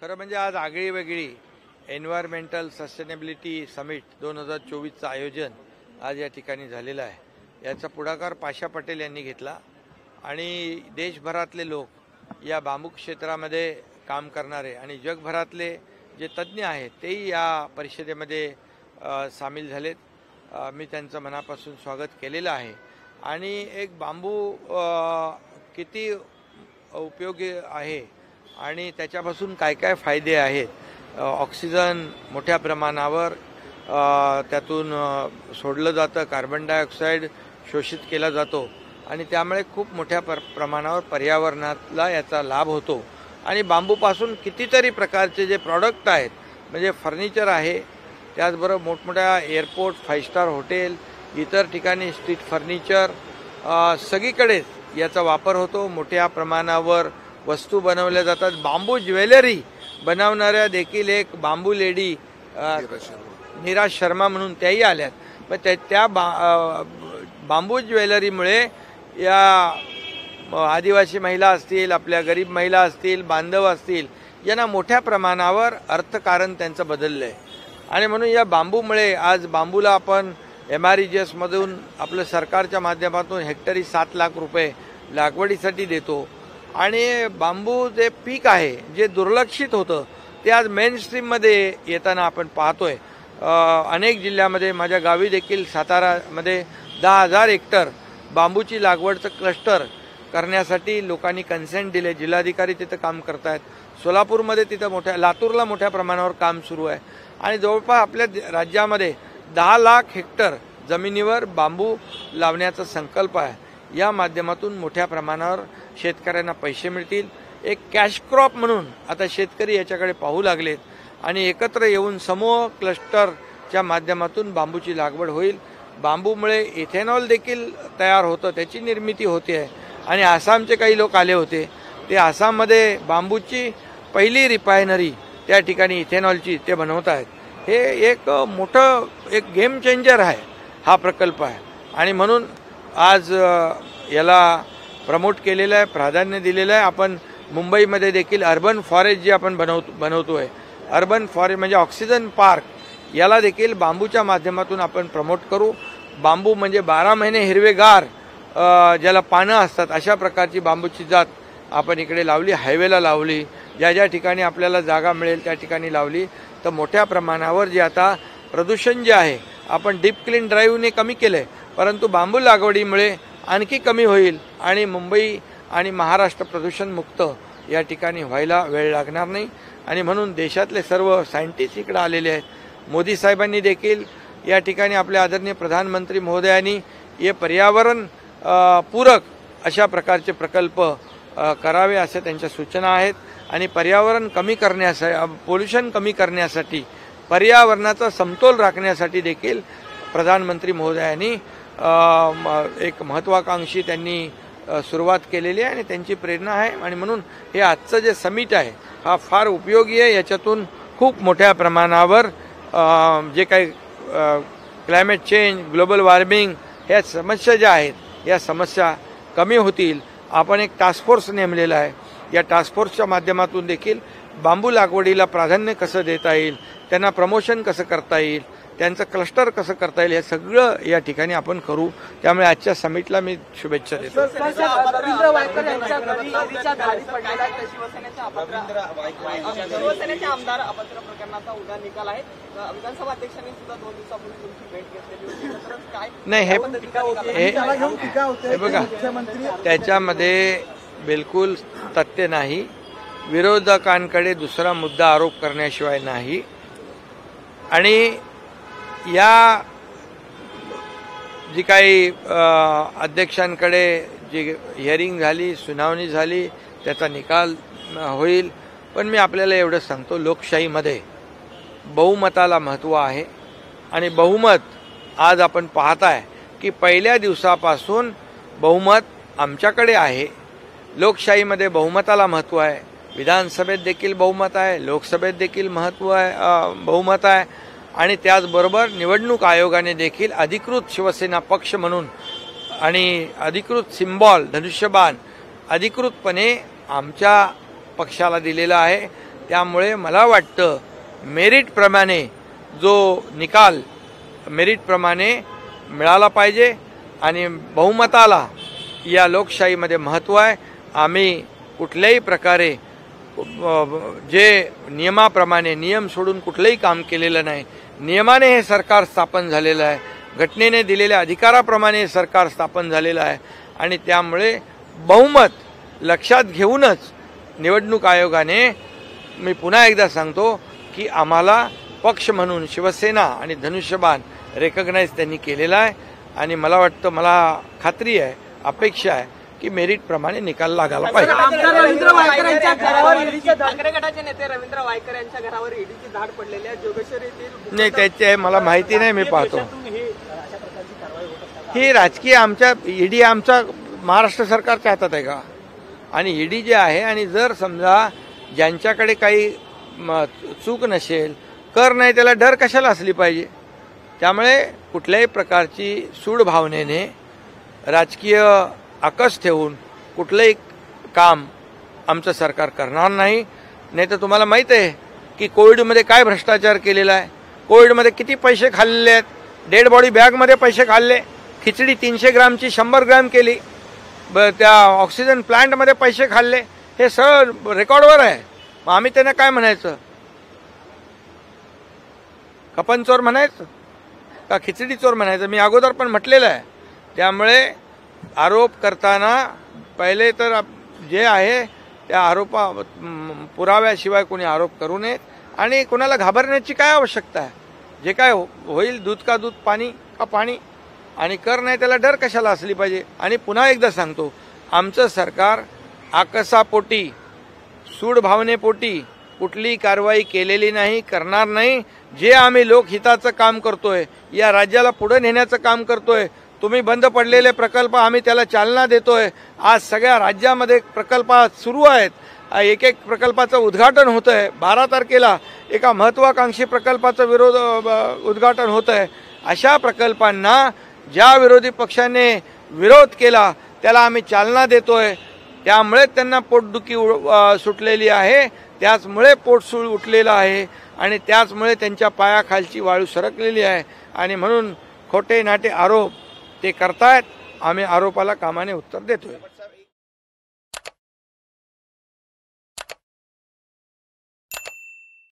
खरं म्हणजे आज आगळी वेगळी एन्व्हायरमेंटल सस्टेनेबिलिटी समिट 2024चं आयोजन आज या ठिकाणी झालेलं आहे। याचा पुढाकार पाशा पटेल यांनी घेतला आणि देशभरातले लोक या बांबू क्षेत्रामध्ये काम करणारे आणि जगभरातले जे तज्ज्ञ आहेत तेही या परिषदेमध्ये सामील झालेत। मी त्यांचं मनापासून स्वागत केलेलं आहे आणि एक बांबू किती उपयोगी आहे आणि त्याच्यापासून काय काय फायदे आहेत। ऑक्सिजन मोठ्या प्रमाणावर त्यातून सोडलं जातं, कार्बन डायऑक्साईड शोषित केला जातो आणि त्यामुळे खूप मोठ्या प्रमाणावर पर्यावरणाला याचा लाभ होतो। आणि बांबूपासून कितीतरी प्रकारचे जे प्रॉडक्ट आहेत, म्हणजे फर्निचर आहे, त्याचबरोबर मोठमोठ्या एअरपोर्ट, 5 स्टार हॉटेल, इतर ठिकाणी स्ट्रीट फर्निचर सगळीकडे याचा वापर होतो। मोठ्या प्रमाणावर वस्तू बनवल्या जातात। बांबू ज्वेलरी बनवणाऱ्या देखील एक बांबू लेडी नीरा शर्मा म्हणून त्याही आल्यात। पण त्या बांबू ज्वेलरीमुळे या आदिवासी महिला असतील, आपल्या गरीब महिला असतील, बांधव असतील, यांना मोठ्या प्रमाणावर अर्थकारण त्यांचं बदललं आहे। आणि म्हणून या बांबूमुळे आज बांबूला आपण MREGS मधून आपलं सरकारच्या माध्यमातून हेक्टरी 7 लाख रुपये लागवडीसाठी देतो। आणि बांबू जे पीक आहे जे दुर्लक्षित होतं ते आज मेन स्ट्रीममध्ये येताना आपण पाहतोय। अनेक जिल्ह्यामध्ये, माझ्या गावी देखील सातारामध्ये 10,000 हेक्टर बांबूची लागवडचं क्लस्टर करण्यासाठी लोकांनी कन्सेंट दिले। जिल्हाधिकारी तिथं काम करतायत। सोलापूरमध्ये तिथं लातूरला मोठ्या प्रमाणावर काम सुरू आहे आणि जवळपास आपल्या राज्यामध्ये 10 लाख हेक्टर जमिनीवर बांबू लावण्याचा संकल्प आहे। या माध्यमातून मोठ्या प्रमाणावर शेतकऱ्यांना पैसे मिळतील। एक कॅश क्रॉप म्हणून आता शेतकरी याच्याकडे पाहू लागलेत आणि एकत्र येऊन समूह क्लस्टरच्या माध्यमातून बांबूची लागवड होईल। बांबूमुळे इथेनॉल देखील तयार होतं, त्याची निर्मिती होते आहे। आणि आसामचे काही लोक आले होते, ते आसाममध्ये बांबूची पहिली रिफायनरी त्या ठिकाणी इथेनॉलची ते बनवत आहेत। हे एक मोठं एक गेम चेंजर आहे हा प्रकल्प आहे आणि म्हणून आज याला प्रमोट केलेलं आहे, प्राधान्य दिलेलं आहे। आपण मुंबईमध्ये देखील अर्बन फॉरेस्ट जे आपण बनवतोय, अर्बन फॉरेस्ट म्हणजे ऑक्सिजन पार्क, याला देखील बांबूच्या माध्यमातून आपण प्रमोट करू। बांबू म्हणजे 12 महिने हिरवेगार ज्याला पानं असतात अशा प्रकारची बांबूची जात आपण इकडे लावली, हायवेला लावली, ज्या ज्या ठिकाणी आपल्याला जागा मिळेल त्या ठिकाणी लावली तर मोठ्या प्रमाणावर जे आता प्रदूषण जे आहे आपण डीप क्लीन ड्राईव्हने कमी केले, परंतु बांबू लागवडीमुळे आणखी कमी होईल आणि मुंबई आणि महाराष्ट्र प्रदूषणमुक्त या ठिकाणी व्हायला वेळ लागणार नाही। आणि म्हणून देशातले सर्व सायंटिस्ट इकडे आलेले आहेत। मोदी साहेबांनी देखील या ठिकाणी आपल्या आदरणीय प्रधानमंत्री महोदयांनी हे पर्यावरण पूरक अशा प्रकारचे प्रकल्प करावे अशा त्यांच्या सूचना आहेत। आणि पर्यावरण कमी करण्यासाठी, पोल्युशन कमी करण्यासाठी, पर्यावरणाचा समतोल राखण्यासाठी देखील प्रधानमंत्री महोदयांनी एक महत्त्वाकांक्षी त्यांनी सुरुवात केलेली आहे आणि त्यांची प्रेरणा आहे। आणि म्हणून हे आजचं जे समिट आहे हा फार उपयोगी आहे। याच्यातून खूप मोठ्या प्रमाणावर जे काही क्लायमेट चेंज, ग्लोबल वॉर्मिंग ह्या समस्या ज्या आहेत या समस्या कमी होतील। आपण एक टास्क फोर्स नेमलेला आहे, या टास्क फोर्सच्या माध्यमातून देखील बांबू लागवडीला प्राधान्य कसं देता येईल, त्यांना प्रमोशन कसं करता येईल, त्यांचं क्लस्टर कसं करता येईल, हे सगळं या ठिकाणी आपण करू। त्यामुळे आजच्या समिटला मी शुभेच्छा देतो। नाही, हे बघा, त्याच्यामध्ये बिलकुल तथ्य नाही। विरोधकांकडे दुसरा मुद्दा आरोप करण्याशिवाय नाही। आणि या जी काही अध्यक्षांकडे जी हिअरिंग झाली, सुनावणी झाली, त्याचा निकाल होईल। पण मी आपल्याला एवढं सांगतो, लोकशाहीमध्ये बहुमताला महत्त्व आहे आणि बहुमत आज आपण पाहताय की पहिल्या दिवसापासून बहुमत आमच्याकडे आहे। लोकशाहीमध्ये बहुमताला महत्त्व आहे। विधानसभेत देखील बहुमत आहे, लोकसभेत देखील बहुमत आहे आणि त्याचबरोबर निवडणूक आयोगाने देखील अधिकृत शिवसेना पक्ष म्हणून आणि अधिकृत सिम्बॉल धनुष्यबाण अधिकृतपणे आमच्या पक्षाला दिलेला आहे। त्यामुळे मला वाटतं मेरिटप्रमाणे जो निकाल मेरिटप्रमाणे मिळाला पाहिजे आणि बहुमताला या लोकशाहीमध्ये महत्त्व आहे। आम्ही कुठल्याही प्रकारे जे नियमाप्रमाणे नियम सोडून कुठलंही काम केलेलं नाही। नियमाने हे सरकार स्थापन झालेलं आहे, घटनेने दिलेल्या अधिकाराप्रमाणे हे सरकार स्थापन झालेलं आहे आणि त्यामुळे बहुमत लक्षात घेऊनच निवडणूक आयोगाने, मी पुन्हा एकदा सांगतो की आम्हाला पक्ष म्हणून शिवसेना आणि धनुष्यबाण रेकग्नाइज त्यांनी केलेला आहे आणि मला वाटतं, मला खात्री आहे, अपेक्षा आहे की मेरिटप्रमाणे निकाल लागायला पाहिजे। रवींद्र वायकर यांच्या घरावर ठाकरे गटाचे नेते रवींद्र वायकर यांच्या घरावर ईडीची धाड पडलेली आहे। जोगेश्वरी येथील नाही, त्याचे मला माहिती नाही, मी पाहतो। ही राजकीय आमच्या ईडी आमचा महाराष्ट्र सरकारच्या हातात आहे का? आणि ईडी जे आहे, आणि जर समजा ज्यांच्याकडे काही चूक नसेल, कर नाही, त्याला डर कशाला असली पाहिजे? त्यामुळे कुठल्याही प्रकारची सूड भावनेने राजकीय आकस ठेवून कुठलंही काम आमचं सरकार करणार नाही। नाही तर तुम्हाला माहीत आहे की कोविडमध्ये काय भ्रष्टाचार केलेला आहे, कोविडमध्ये किती पैसे खाल्लेले आहेत, डेड बॉडी बॅगमध्ये पैसे खाल्ले, खिचडी 300 ग्रामची 100 ग्राम केली, त्या ऑक्सिजन प्लांटमध्ये पैसे खाल्ले, हे सगळं रेकॉर्डवर आहे। मग आम्ही त्यांना काय म्हणायचं? कपन चोर म्हणायचं का खिचडी चोर म्हणायचं? मी अगोदर पण म्हटलेलं आहे। त्यामुळे आरोप करताना पहिले तर जे आहे त्या पुराव्याशिवाय कोणी आरोप करू नयेत आणि कोणाला घाबरण्याची काय आवश्यकता आहे? जे काय होईल, दूध का दूध, पाणी का पाणी, आणि कर नाही त्याला डर कशाला असली पाहिजे? आणि पुन्हा एकदा सांगतो, आमचं सरकार आकसापोटी, सूड भावनेपोटी कुठलीही कारवाई केलेली नाही, करणार नाही। जे आम्ही लोकहिताचं काम करतोय, या राज्याला पुढे नेण्याचं काम करतोय, तुम्ही बंद पडलेले प्रकल्प आम्ही त्याला चालना देतोय। आज सगळ्या राज्यामध्ये प्रकल्प सुरू आहेत, एक एक प्रकल्पाचं उद्घाटन होतं आहे। 12 तारखेला एका महत्त्वाकांक्षी प्रकल्पाचं उद्घाटन होतं आहे। अशा प्रकल्पांना ज्या विरोधी पक्षाने विरोध केला त्याला आम्ही चालना देतोय। त्यामुळे त्यांना पोटदुखी सुटलेली आहे, त्याचमुळे पोटसूळ उठलेलं आहे आणि त्याचमुळे त्यांच्या पायाखालची वाळू सरकलेली आहे आणि म्हणून खोटे नाटे आरोप ते करतायत। आम्ही आरोपाला कामाने उत्तर देतोय।